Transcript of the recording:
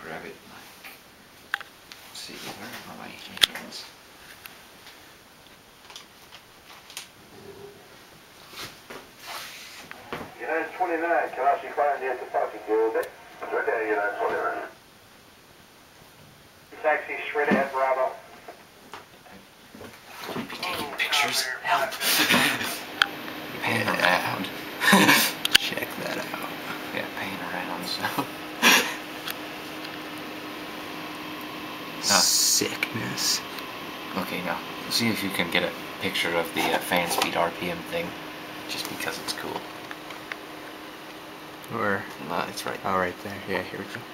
grab it like, let's see, where are my hands? United 29, can I see find you at the parking good? Right there, United 29. Taxi straight ahead, Bravo. Be taking pictures. Help. Pan around. Check that out. Yeah, pan around, so. Sickness. Okay, now, see if you can get a picture of the fan speed RPM thing, just because it's cool. Or, No, it's right. oh, right there. Yeah, here we go.